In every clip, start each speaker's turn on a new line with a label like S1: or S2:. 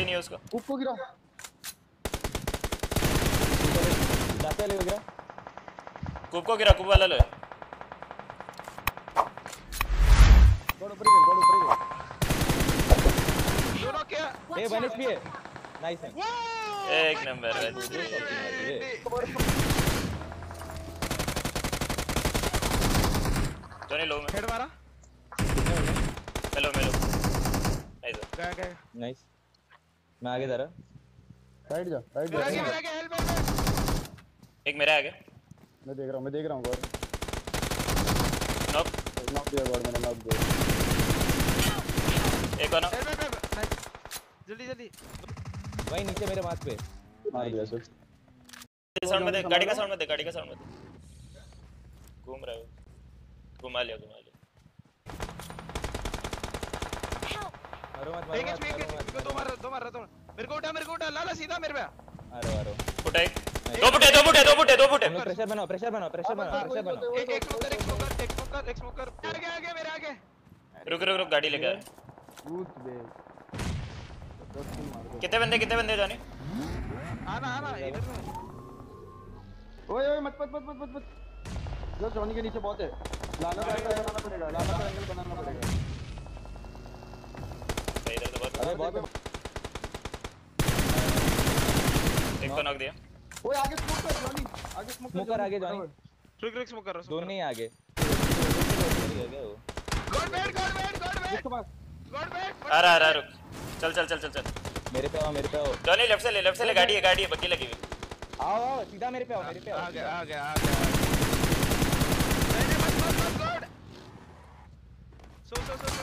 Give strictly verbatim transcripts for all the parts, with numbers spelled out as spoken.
S1: Body नहीं है उसका।
S2: कूप को गिरा
S3: जाते ले गिरा
S1: कूप को गिरा कूप वाला लो
S3: गॉड ऊपर ही गॉड ऊपर ही
S4: दोनों क्या
S3: ए वन एचपी है नाइस है
S1: एक नंबर है टोनी लो में
S4: हेड मारा
S1: हेलो मेलो नाइस
S4: गया गया
S3: नाइस मैं आगे जा रहा
S2: राइट जा राइट जा
S4: मेरा गया मेरा गया हेल्प हेल्प
S1: एक मेरा आगे
S2: मैं देख रहा हूं मैं देख रहा हूं गॉड
S1: नॉक
S2: नॉक दिया गॉड मैंने नॉक दिया
S1: एक और
S4: हेल्प हेल्प नाइस जल्दी जल्दी
S3: वहीं नीचे मेरे माथ पे
S2: मार दिया सर
S1: साउंड मत दे गाड़ी का साउंड मत दे गाड़ी का साउंड मत दे घूम रहा है घुमा लिया घुमा लिया
S3: मारो मत
S4: एक
S3: मारो
S4: एचपी एक एचपी दो मार दो मार दो मेरे को उठा मेरे को उठा लाला सीधा मेरे पे
S3: अरे अरे
S1: फुटा एक दो फुटे दो फुटे दो फुटे दो फुटे
S3: हम लोग प्रेशर बनाओ प्रेशर बनाओ प्रेशर बनाओ प्रेशर बनाओ
S4: एक एक स्मोकर एक स्मोकर एक स्मोकर एक स्मोकर आगे आगे मेरे आगे
S1: रुक रुक रुक गाड़ी लेके आ
S2: कूद बे
S1: कितने बंदे कितने बंदे जाने
S4: आना आना इधर में
S2: ओए ओए मत मत मत मत मत जो जॉनी के नीचे बहुत है लाना बनाना पड़ेगा लाना का एंगल बनाना पड़ेगा
S1: इधर तो बहुत
S3: अरे बहुत
S1: एक को नॉक दिया
S2: ओए आगे स्मोक कर जॉनी आगे स्मोक
S3: स्मोकर आगे जॉनी
S4: रुक रुक स्मोकर
S3: दोनों नहीं आगे
S4: god bad god bad god bad
S2: इसके पास
S4: गॉड बैड
S1: आ रहा आ रहा रुक चल चल चल चल चल
S3: मेरे पे आओ मेरे पे आओ
S1: जॉनी लेफ्ट से ले लेफ्ट से ले गाड़ी है गाड़ी है बग्गी लगी हुई
S3: आओ आओ सीधा मेरे पे आओ मेरे पे आओ
S4: आ गया आ गया आ गया नहीं नहीं मत मत मत गॉड सो सो सो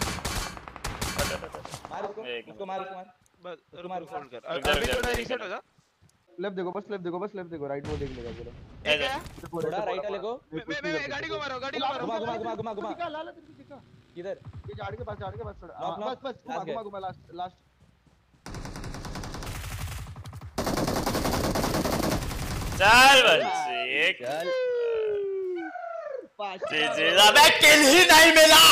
S3: मार उसको
S1: एक
S3: उसको मार उसको मार
S4: बस रुक
S3: मार,
S4: रुक होल्ड कर
S1: रुक जा,
S4: अभी
S1: रुक जा,
S4: थोड़ा
S1: रुक जा।
S4: रीसेट हो जा
S2: लेफ्ट देखो बस लेफ्ट देखो बस लेफ्ट देखो राइट वो देख लेगा पूरा
S4: एक है
S3: थोड़ा राइट वाले को
S4: मैं मैं मैं गाड़ी को मारो गाड़ी को मारो
S3: घुमा घुमा घुमा घुमा घुमा
S2: दिखा लाला तेरे को दिखा
S3: किधर
S2: ये झाड़ के पास झाड़ के पास थोड़ा
S3: नॉक,
S2: हाँ, बस बस घुमा
S3: last
S2: घुमा घुमा लास्ट लास्ट
S1: चल बंसी एक
S3: चल
S1: जी जी अबे किल ही नहीं मिला